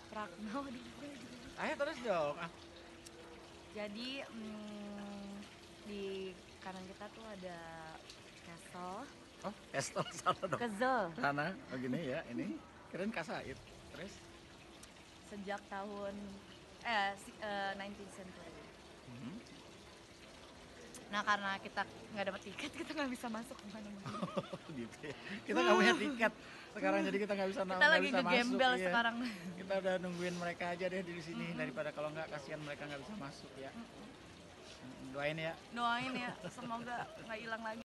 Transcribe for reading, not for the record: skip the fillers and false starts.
Prague. Ayo terus dong. Jadi di kanan kita tuh ada castle. Oh, Estel salah dong. Kezel. Sana, begini ya, ini keren Kasaid. Terus Sejak tahun 19th century. Nah karena kita nggak dapat tiket, kita nggak bisa masuk kemana-mana. Gitu ya. Kita nggak punya tiket sekarang, jadi kita nggak bisa Kita lagi ngegembel iya. sekarang. Kita udah nungguin mereka aja deh di sini daripada kalau nggak kasihan mereka nggak bisa masuk ya. Doain ya. Doain ya, semoga nggak hilang lagi.